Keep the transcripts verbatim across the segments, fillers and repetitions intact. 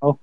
好，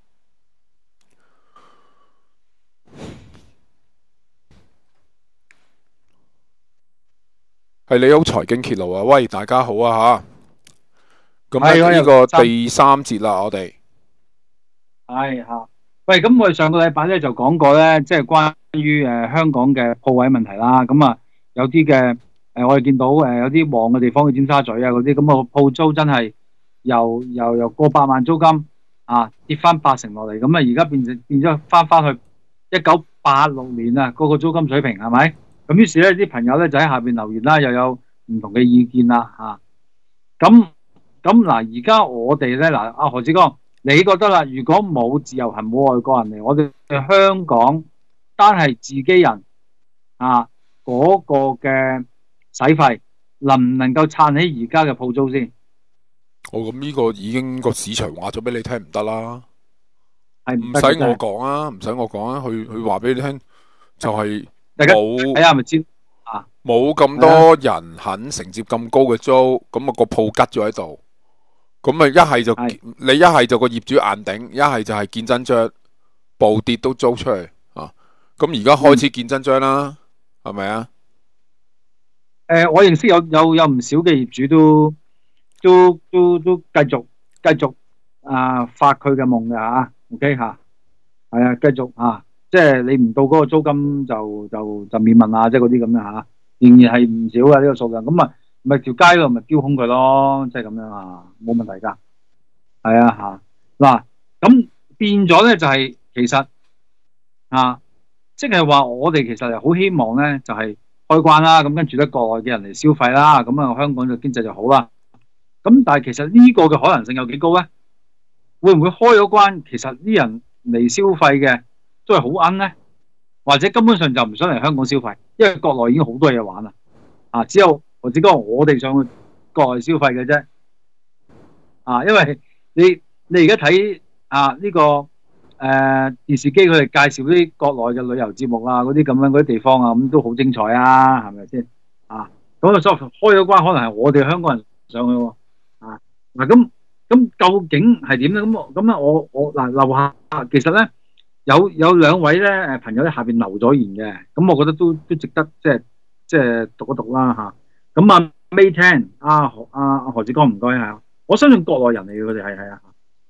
係你好財經揭露啊！喂，大家好啊吓，咁係我又咧呢個三第三節啦，我哋係吓。喂，咁我哋上個禮拜咧就講過咧，即係關於誒香港嘅鋪位問題啦。咁啊，有啲嘅誒，我哋見到誒有啲旺嘅地方，嘅尖沙咀啊嗰啲，咁啊鋪租真係由由由過百萬租金啊跌翻八成落嚟，咁啊而家變成變咗翻翻去一九八六年啊嗰個租金水平係咪？咁於是咧啲朋友咧就喺下邊留言啦，又有唔同嘅意見啦吓。咁咁嗱，而家我哋咧嗱，阿何志剛，你覺得啦？如果冇自由行，冇外國人嚟，我哋香港單係自己人啊嗰個嘅使費，能唔能夠撐起而家嘅鋪租先？ 我咁呢個已經個市場話咗俾你聽唔得啦， 係唔使我唔得嘅真係， 講啊，唔使我講啊，佢佢話俾你聽就係大家冇睇下咪知啊？ 冇咁係啊， 多人肯承接咁高嘅租，咁啊個鋪吉咗喺度，咁啊一係就係你一係就個業主硬頂，一係就係見真章，暴跌都租出去啊！咁而家開嗯始見真章啦，係咪啊？ 誒，我認識有有有唔少嘅業主都都都都繼續繼續啊發佢嘅夢嘅嚇，OK 嚇。係啊，繼續啊，即係你唔到嗰個租金就就就免問啊，即係嗰啲咁樣嚇，仍然係唔少嘅呢個數量。咁啊，咪條街度咪丟空佢咯，即係咁樣啊，冇問題㗎。係啊嚇，嗱咁變咗咧就係其實啊，即係話我哋其實係好希望咧就係開關啦，咁跟住咧國內嘅人嚟消費啦，咁啊香港嘅經濟就好啦。咁但係其實呢個嘅可能性有幾高咧？會唔會開咗關，其實啲人嚟消費嘅都係好奀咧，或者根本上就唔想嚟香港消費，因為國內已經好多嘢玩啦。啊，只有或者講我哋想去國內消費嘅啫。啊，因為你你而家睇啊呢、個誒、呃、電視機佢哋介紹啲國內嘅旅遊節目啊，嗰啲咁樣嗰啲地方啊，咁都好精彩啊，係咪先？啊，咁啊，所以開咗關，可能係我哋香港人上去喎。啊，嗱咁咁究竟係點咧？咁我咁啊，我我嗱樓下其實咧有有兩位咧誒朋友喺下邊留咗言嘅，咁我覺得都都值得即係即係讀一讀啦嚇。咁啊 May Ten 啊何啊啊何志剛唔該係啊，我相信國內人嚟嘅佢哋係係啊。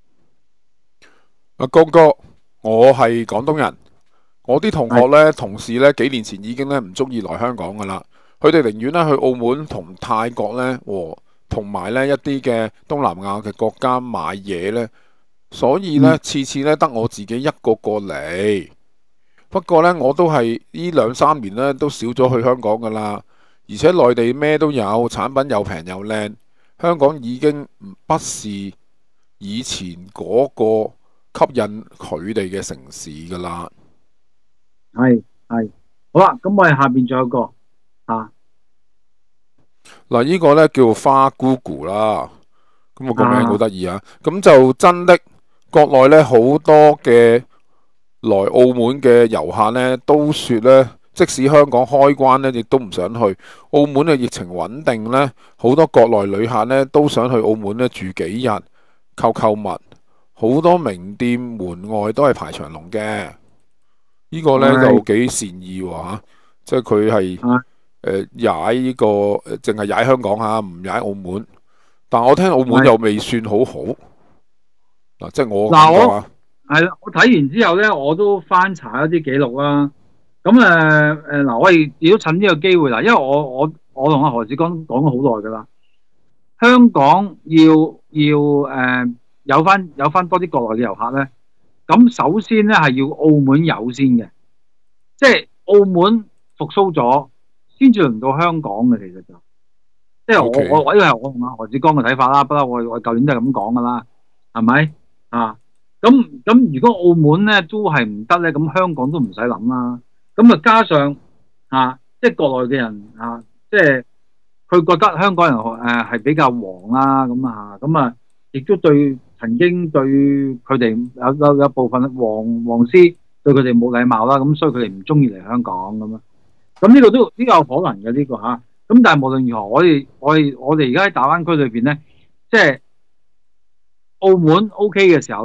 阿江哥，我係廣東人，我啲同學呢，同事呢，幾年前已經咧唔中意來香港噶啦，佢哋寧願咧去澳門同泰國呢，和同埋呢一啲嘅東南亞嘅國家買嘢呢。所以呢， 嗯次次呢得我自己一個過嚟。不過呢，我都係呢兩三年呢都少咗去香港噶啦，而且內地咩都有，產品又平又靚，香港已經唔不是以前嗰個吸引佢哋嘅城市噶啦。 係係好啦，咁我哋下邊仲有個啊嗱，呢個呢叫花姑姑啦，咁我個名好得意啊。咁就真的國內呢好多嘅來澳門嘅遊客呢都說呢，即使香港開關呢，亦都唔想去。澳門嘅疫情穩定呢，好多國內旅客呢都想去澳門呢住幾日購購物，好多名店門外都係排長龍嘅。呢個呢係就幾善意喎嚇，即係佢係啊誒踩呢個誒，淨係踩香港嚇，唔踩澳門。但我聽澳門係又未算好好嗱，即係我嗱我感覺啊。 係啦，我睇完之後咧，我都翻查一啲記錄啦。咁誒誒嗱，我亦亦都趁呢個機會啦，因為我我我同阿何志剛講咗好耐噶啦，香港要要誒、呃、有翻有翻多啲國內嘅遊客咧，咁首先咧係要澳門有先嘅，即係澳門復甦咗，先至輪到香港嘅，其實就即係我 OK 我我呢個係我同阿何志剛嘅睇法啦，不嬲我我舊年都係咁講噶啦，係咪啊？咁咁如果澳門咧都係唔得咧，咁香港都唔使諗啦。咁啊加上啊，即係國內嘅人啊，即係佢覺得香港人誒係、呃、比較黃啦，咁啊咁啊，亦都對曾經對佢哋有有有部分黃黃絲對佢哋冇禮貌啦，咁所以佢哋唔中意嚟香港咁啊。咁呢個都呢、個有可能嘅呢、個嚇。咁但係無論如何，我哋我哋我哋而家喺大灣區裏邊咧，即係澳門 OK 嘅時候咧。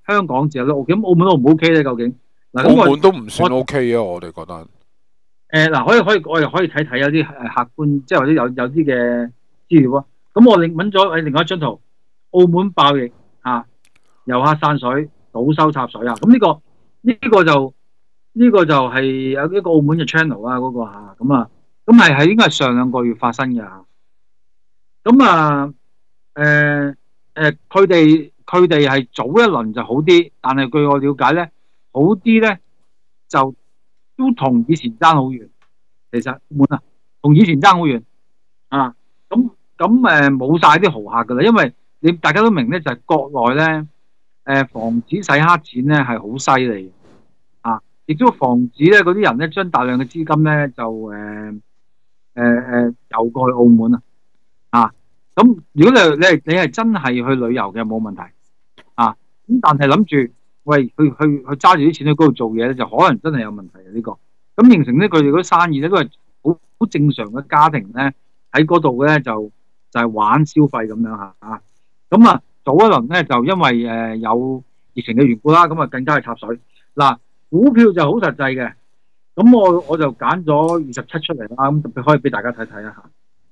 香港自由都 OK，咁澳門都唔 OK 咧？究竟嗱，咁我澳門都唔算 OK 啊，我哋覺得。 誒嗱，可以可以，我哋可以睇睇有啲誒客觀，即係或者有有啲嘅資料啊。咁我另揾咗誒另外一張圖，澳門爆疫嚇，遊客散水，賭收插水啊！咁呢個呢個就呢個就係有一個澳門嘅 channel 啊，嗰個嚇咁啊，咁係係應該係上兩個月發生嘅嚇。咁啊誒誒，佢哋佢哋係早一輪就好啲，但係據我了解咧，好啲咧就都同以前爭好遠。其實澳門啊，同以前爭好遠啊！咁咁誒冇晒啲豪客噶啦，因為你大家都明咧，就係國內咧誒防止洗黑錢咧係好犀利啊，亦都防止咧嗰啲人咧將大量嘅資金咧就誒誒誒遊過去澳門啊啊！咁如果你你係你係真係去旅遊嘅冇問題啊，咁但係諗住喂去去去揸住啲錢去嗰度做嘢咧，就可能真係有問題嘅呢個。咁形成咧，佢哋嗰啲生意咧都係好好正常嘅家庭咧喺嗰度咧就就係、是、玩消費咁樣嚇啊！咁啊早一輪咧就因為誒、呃、有疫情嘅緣故啦，咁啊更加係插水嗱。股票就好實際嘅，咁我我就揀咗二十七出嚟啦，咁特別可以俾大家睇睇一下。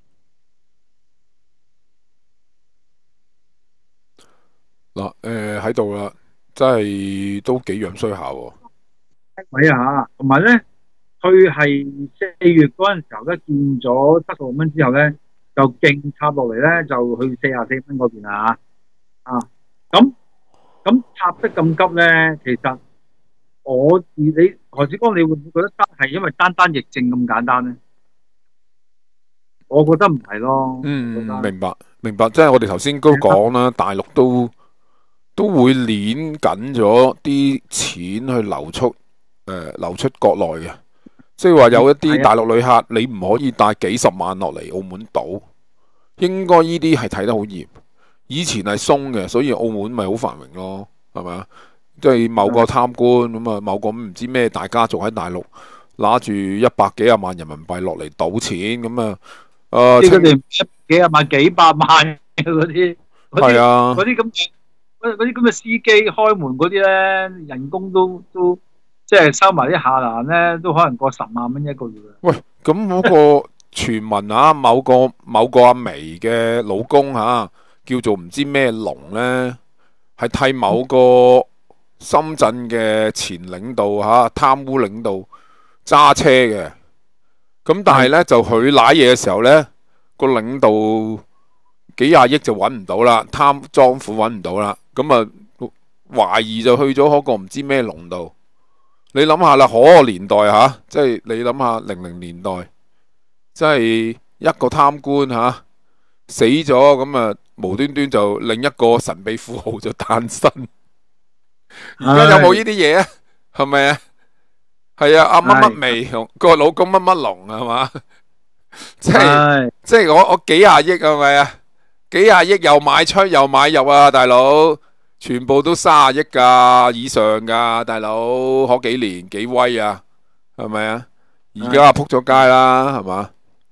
嗱誒喺度啦，真係都幾樣衰下喎。 位啊，同埋咧。佢係四月嗰陣時候咧，見咗七十六蚊之後咧，就勁插落嚟咧，就去四十四蚊嗰邊啊！啊，咁咁插得咁急咧，其實我自你何志光，你會唔會覺得單係因為單單疫症咁簡單咧？我覺得唔係咯。 嗯，明白明白，即係我哋頭先都講啦，大陸都都會攣緊咗啲錢去流出誒、呃、流出國內嘅。即係話有一啲大陸旅客，你唔可以帶幾十萬落嚟澳門賭，應該呢啲係睇得好嚴。以前係鬆嘅，所以澳門咪好繁榮咯，係咪啊？即係某個貪官咁啊，某個唔知咩大家族喺大陸拿住一百幾廿萬人民幣落嚟賭錢咁啊，誒， 即係佢哋幾廿萬、幾百萬嗰啲， 係啊， 嗰啲咁嘅嗰啲咁嘅司機開門嗰啲咧，人工都都。即係收埋啲下欄咧，都可能過十萬蚊一個月。 喂，咁嗰個傳聞啊，某個某個阿眉嘅老公吓、啊，叫做唔知咩龍咧，係替某個深圳嘅前領導吓、啊、貪污領導揸車嘅。咁但係咧就佢瀨嘢嘅時候咧，個領導幾廿億就揾唔到啦，貪贓款揾唔到啦。咁啊懷疑就去咗嗰個唔知咩龍度。你諗下啦，嗰個年代吓，即係你諗下零零年代，即係一個貪官吓死咗，咁啊無端端就另一個神秘富豪就誕生。而家有冇呢啲嘢啊？係咪啊？係啊，阿乜乜眉個老公乜乜龍係嘛？即係即係我我幾廿億係咪啊？幾廿億又買出又買入啊，大佬！全部都三十億噶以上噶，大佬，嗰幾年幾威啊，係咪啊？而家扑咗街啦，係嘛？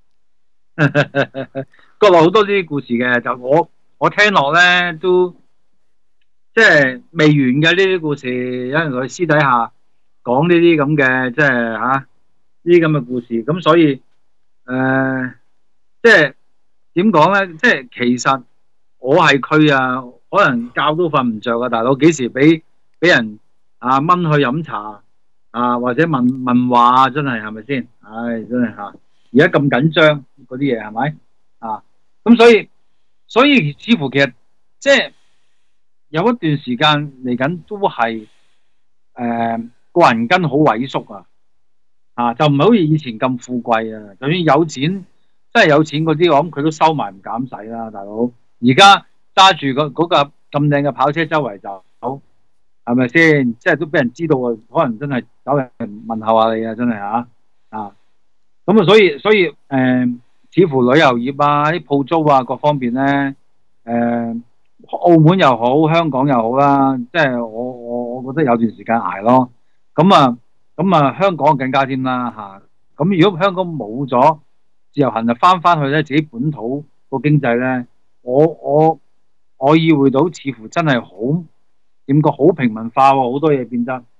國內好多呢啲故事嘅，就我我聽落咧都即係未完嘅呢啲故事，有人佢私底下講呢啲咁嘅，即係吓呢啲咁嘅故事，咁所以誒、呃，即係點講咧？即係其實我係佢啊。可能覺都瞓唔着啊！大佬幾時俾俾人啊掹去飲茶啊，或者問問話，真係係咪先？唉，真係嚇！而家咁緊張嗰啲嘢係咪啊？咁所以所以似乎其實即係有一段時間嚟緊都係誒個人根好萎縮啊！啊，就唔係好似以前咁富貴啊！就算有錢真係有錢嗰啲，我諗佢都收埋唔敢使啦，大佬。而家揸住個嗰架咁靚嘅跑車周圍走，係咪先？即係都俾人知道啊！可能真係走人問候下你啊！真係嚇啊！咁啊，所以所以誒、呃，似乎旅遊業啊、啲鋪租啊各方面咧，誒、呃，澳門又好，香港又好啦，即係我我我覺得有段時間捱咯。咁啊咁啊，香港更加添啦嚇。咁如果香港冇咗自由行，就翻翻去咧自己本土個經濟咧，我我。我意會到似乎真係好點講好平民化喎，好多嘢變得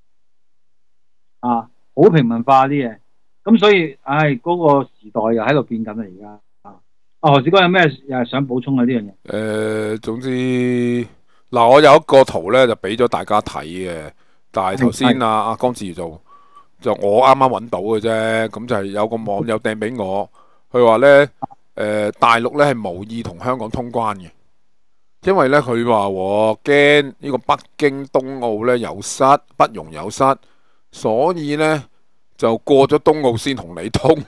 啊，好平民化啲嘢。咁所以，唉，嗰、個時代又喺度變緊啦，而家啊。啊，何志剛有咩又係想補充啊？呢樣嘢？ 誒、總之嗱，我有一個圖咧就俾咗大家睇嘅，但係頭先係啊阿江志就就我啱啱揾到嘅啫，咁就係有個網友掟俾我，佢話咧誒大陸咧係無意同香港通關嘅，因為咧佢話驚呢個北京冬奧咧有失，不容有失，所以咧就過咗冬奧先同你通。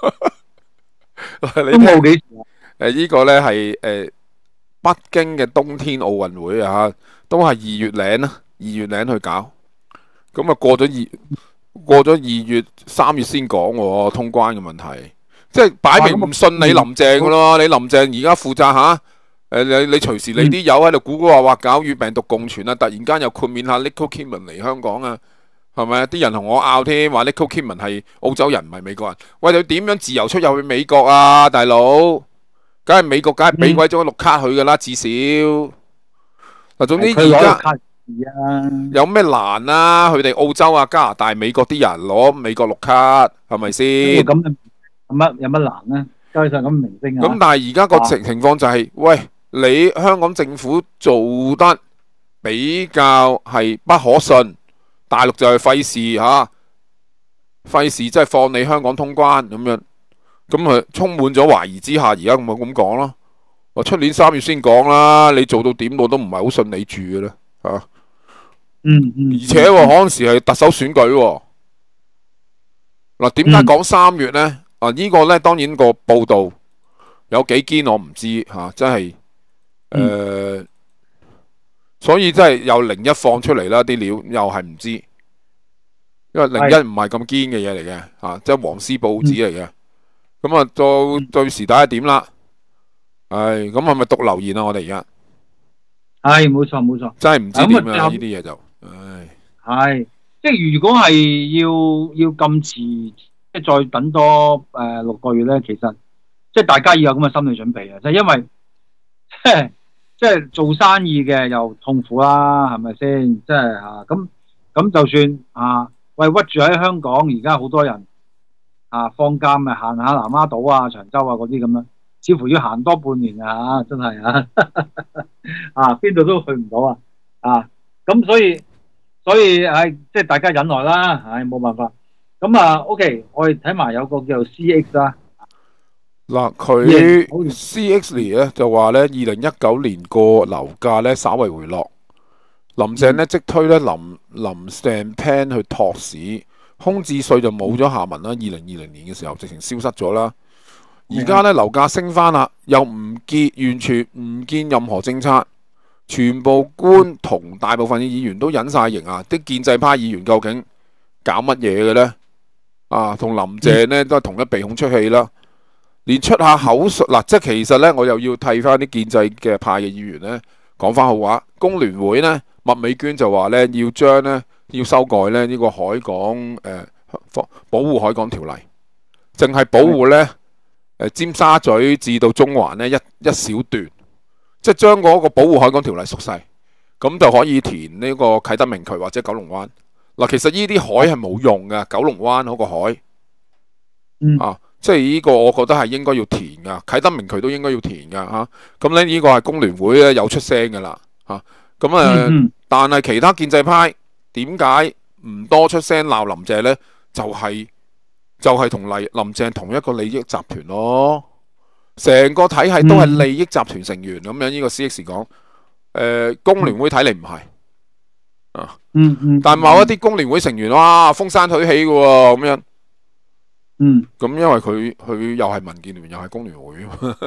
你都聽冇幾時啊。 誒呢個咧係誒北京嘅冬天奧運會啊，都係二月零啦，二月零去搞，咁啊過咗二過咗二月三月先講喎通關嘅問題，即係擺明唔信你林鄭噶咯，你林鄭而家負責吓，誒你你隨時你啲友喺度估估話話搞與病毒共存啊，突然間又豁免下 Nicole Kidman 嚟香港啊，係咪啊？啲人同我拗添，話 Nicole Kidman 係澳洲人唔係美國人，喂你點樣自由出入去美國啊，大佬？梗係美國，梗係俾鬼咗綠卡佢噶啦，至少嗱。總之而家卡啊， 有咩難啊？佢哋澳洲啊、加拿大、美國啲人攞美國綠卡，係咪先？ 咁有乜有乜難咧？加上咁明星啊。 咁但係而家個情情況就係、是，喂，你香港政府做得比較係不可信，大陸就係費事吓，費事即係放你香港通關咁樣。咁啊，充滿咗懷疑之下，而家咁咁講咯。我出年三月先講啦，你做到點我都唔係好信你住嘅啦，吓、啊。 嗯嗯。 而且嗰陣時係特首選舉喎。嗱，點解講三月呢？啊，呢、呢個呢，當然個報道有幾堅我唔知吓、啊，真係誒、呃嗯， 所以真係有零一放出嚟啦，啲料又係唔知，因為零一唔係咁堅嘅嘢嚟嘅吓，即係黃絲報紙嚟嘅。咁啊，到到時睇下點啦。唉，咁係咪讀留言啊？我哋而家係冇錯冇錯， 真係唔知點啊！呢啲嘢就，唉， 係即係如果係要要咁遲，即係再等多誒六個月咧，其實即係大家要有咁嘅心理準備啊！就係因為即係即係做生意嘅又痛苦啦，係咪先？即係嚇咁咁就算啊，喂屈住喺香港，而家好多人。啊，放假咪行下南丫島啊、長洲啊嗰啲咁樣，似乎要行多半年啊，真係啊，啊邊度都去唔到啊，啊咁所以所以唉，即係大家忍耐啦，唉冇辦法。咁啊 ，OK，我哋睇埋有個叫做 C X 啦。 嗱，佢 C X 咧就話咧，二零一九年個樓價咧稍為回落，林鄭咧即推咧林林鄭 plan 去托市。空置稅就冇咗下文啦，二零二零年嘅時候直情消失咗啦。而家咧樓價升翻啦，又唔見完全唔見任何政策，全部官同大部分嘅議員都隱晒形啊！啲建制派議員究竟搞乜嘢嘅呢？啊，同林鄭呢都係同一鼻孔出氣啦，連出下口述嗱、啊，即係其實呢，我又要替翻啲建制嘅派嘅議員呢講翻好話。工聯會呢，麥美娟就話呢要將呢。要修改咧呢個海港誒、呃、保護海港條例，淨係保護咧誒、呃、尖沙咀至到中環呢一一小段，即係將嗰個保護海港條例縮細，咁就可以填呢個啟德明渠或者九龍灣。嗱，其實呢啲海係冇用㗎，九龍灣嗰個海， 嗯、 啊，即係呢個我覺得係應該要填㗎，啟德明渠都應該要填㗎嚇。咁咧呢個係工聯會咧有出聲㗎啦嚇。咁啊，呃嗯、但係其他建制派。點解唔多出聲鬧林鄭呢？就係、是、就係、是、同林林鄭同一個利益集團咯，成個體系都係利益集團成員咁樣。呢個 C X 講，誒、呃、工聯會睇嚟唔係啊， 嗯嗯， 但某一啲工聯會成員哇風山腿起嘅喎咁樣， 嗯， 咁因為佢佢又係民建聯又係工聯會，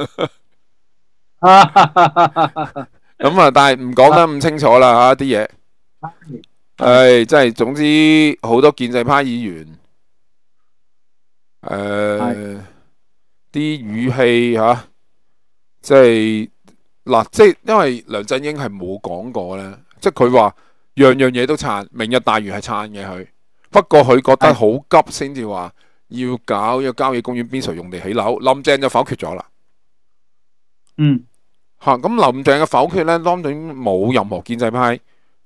咁啊，但係唔講得咁清楚啦嚇啲嘢。誒，即係總之好多建制派議員，誒、呃，啲語氣吓，即係嗱，即係因為梁振英係冇講過咧，即係佢話樣樣嘢都撐，明日大嶼係撐嘅佢，不過佢覺得好急先至話要搞一個郊野公園邊陲用地起樓，林鄭就否決咗啦。 嗯， 吓咁林鄭嘅否決咧，當然冇任何建制派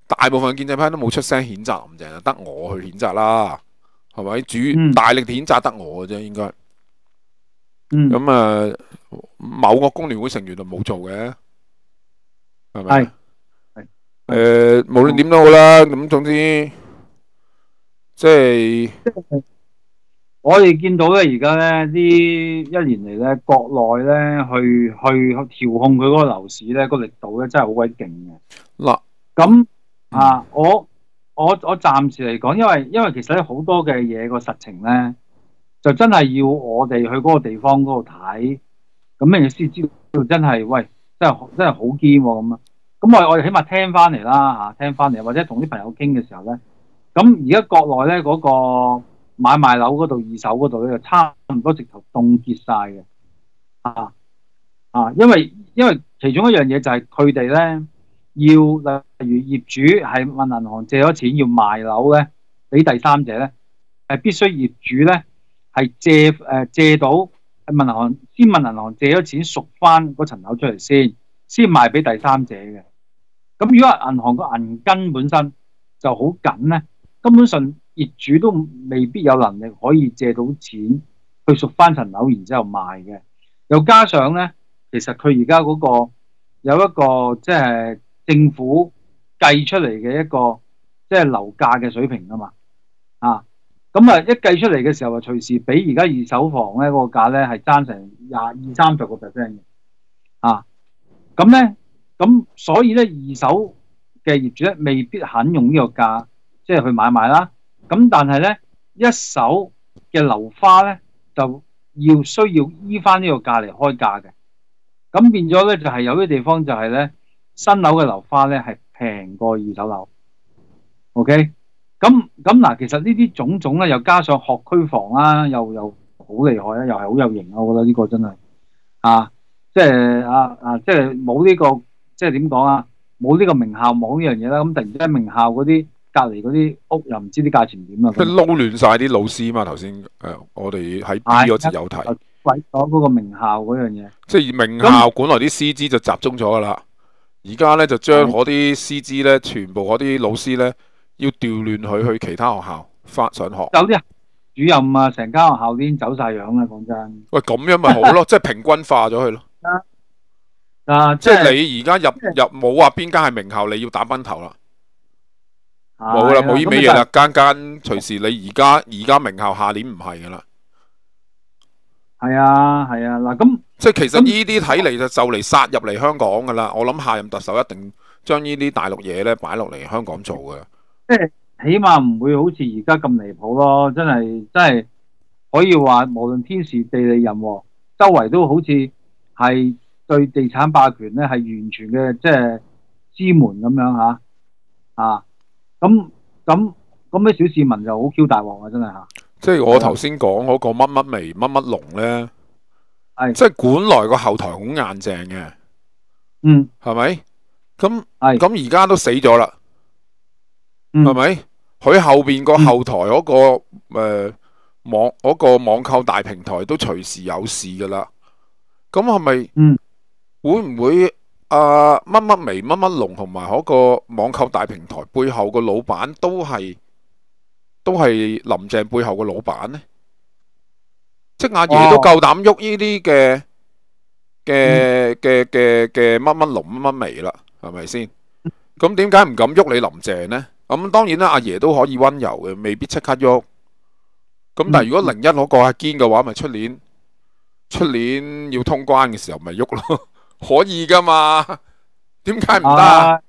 大部分建制派都冇出聲譴責林鄭，得我去譴責啦，係咪？主嗯大力譴責得我嘅啫，應該。 嗯， 咁啊，某個工聯會成員就冇做嘅，係咪？ 係係誒，無論點都好啦，咁總之即係我哋見到咧，而家咧呢一年嚟咧，國內咧去去調控佢嗰個樓市咧，個力度咧真係好鬼勁嘅。 嗱， 咁啊，我我我暫時嚟講，因為因為其實咧好多嘅嘢個實情咧，就真係要我哋去嗰個地方嗰度睇，咁你先知道真係喂，真係真係好堅喎咁啊！咁我我哋起碼聽翻嚟啦嚇，聽翻嚟或者同啲朋友傾嘅時候咧，咁而家國內咧嗰個買賣樓嗰度、二手嗰度咧，就差唔多直頭凍結晒嘅啊啊！因為因為其中一樣嘢就係佢哋咧要例如業主係問銀行借咗錢要賣樓咧，俾第三者咧係必須業主咧係借誒、呃、借到係問銀行先問銀行借咗錢贖翻嗰層樓出嚟先，先賣俾第三者嘅。咁如果銀行個銀根本身就好緊咧，根本上業主都未必有能力可以借到錢去贖翻層樓，然之後賣嘅。又加上咧，其實佢而家嗰個有一個即係政府計出嚟嘅一個即係樓價嘅水平啊嘛，啊，咁啊一計出嚟嘅時候啊，隨時比而家二手房咧嗰個價咧係爭成廿二三十個 percent 嘅，啊，咁咧。咁所以咧，二手嘅業主咧未必肯用呢個價，即係去買賣啦。咁但係咧，一手嘅樓花咧就要需要依翻呢個價嚟開價嘅。咁變咗咧就係、是、有啲地方就係咧新樓嘅樓花咧係平過二手樓。OK，咁咁嗱，其實呢啲種種咧又加上學區房啦，又又好厲害啦，又係好有型啊！我覺得呢個真係啊，即係啊啊，即係冇呢個。即係點講啊？冇呢個名校冇呢樣嘢啦，咁突然之間名校嗰啲隔離嗰啲屋又唔知啲價錢點啊！ 佢撈亂晒啲老師嘛，頭先誒我哋喺 B 嗰節有提， 鬼咗嗰個名校嗰樣嘢。 即係名校本來啲師資就集中咗噶啦，而家咧就將嗰啲師資咧，全部嗰啲老師咧要調亂佢去其他學校翻上學。 有啲主任啊，成間學校已經走晒樣啦，講真。喂， 咁樣咪好咯，即係平均化咗佢咯。 啊！ 即係你而家入入冇話邊間係名校，你要打崩頭啦，冇啦，冇呢味嘢啦，間間隨時你而家而家名校，下年唔係噶啦。 係啊，係啊，嗱咁， 即係其實呢啲睇嚟就就嚟殺入嚟香港噶啦。我諗下任特首一定將呢啲大陸嘢咧擺落嚟香港做嘅。 即係起碼唔會好似而家咁離譜咯，真係真係可以話無論天時地利人和，周圍都好似係。對地產霸權咧係完全嘅即係支門咁樣嚇啊！咁咁咁啲小市民就好 Q 大鑊啊！真係嚇。即係我頭先講嗰個乜乜微乜乜龍咧，係即係本來個後台好硬淨嘅， 嗯， 係咪？咁係咁而家都死咗啦，係咪？佢後邊個後台嗰個誒網嗰個網購大平台都隨時有事噶啦，咁係咪？嗯。會唔會啊乜乜微乜乜龍同埋嗰個網購大平台背後個老闆都係都係林鄭背後個老闆呢？即係阿爺都夠膽喐呢啲嘅嘅嘅嘅嘅乜乜龍乜乜微啦，係咪先？咁點解唔敢喐你林鄭呢？咁當然啦，阿爺都可以溫柔嘅，未必即刻喐。咁但係如果零一嗰個係堅嘅話，咪出年出年要通關嘅時候咪喐咯。可以噶嘛？點解唔得？唉、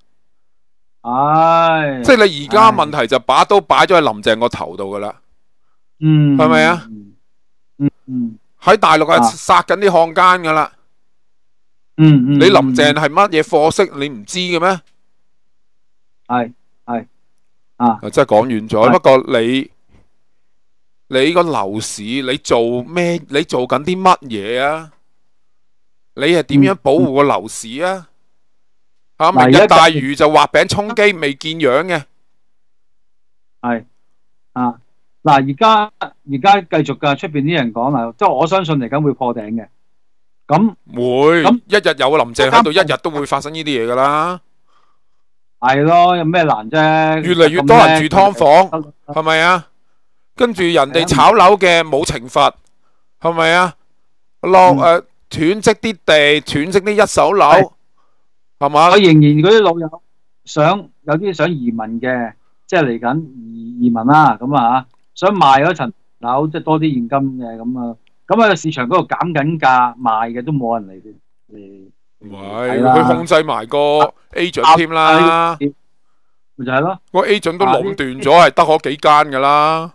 哎，即係你而家問題就把刀擺咗喺林鄭個頭度噶啦，嗯，係咪啊？嗯嗯，喺大陸係殺緊啲漢奸噶啦，嗯嗯，你林鄭係乜嘢貨色？你唔知嘅咩？係係啊，即係講完咗。不過你你個樓市你做咩？你做緊啲乜嘢啊？你係點樣保護個樓市啊？吓、嗯，明日大嶼就畫餅充飢，未見樣嘅。係啊，嗱，而家而家繼續噶，出邊啲人講啦，即係我相信嚟緊會破頂嘅。咁會，咁一日有個林鄭喺度，一日都會發生呢啲嘢噶啦。 係咯，有咩難啫？ 越嚟越多人住劏房，係咪啊？跟住人哋炒樓嘅冇懲罰，係咪啊？落誒斷積啲地，斷積啲一手樓，係嘛？ 我仍然嗰啲老友想有啲想移民嘅，即係嚟緊移移民啦，咁啊想賣嗰層樓，即係多啲現金嘅咁啊，咁啊市場嗰度減緊價賣嘅都冇人嚟嚟。 唔係，佢控制埋個 agent 添啦， 咪就係咯， 個 agent 都壟斷咗，係得嗰幾間噶啦，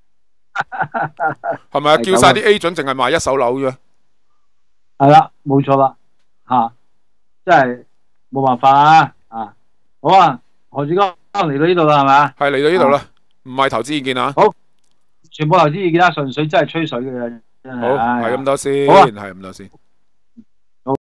係咪啊？叫晒啲 agent 淨係賣一手樓啫， 係啦，冇錯啦，吓，真係冇辦法啊，啊，好啊，何志剛嚟到呢度啦，係咪啊？ 係嚟到呢度啦，唔係投資意見啊， 好，全部投資意見啦，純粹真係吹水嘅啫，真係， 好，係咁多先， 好啊， 係咁多先。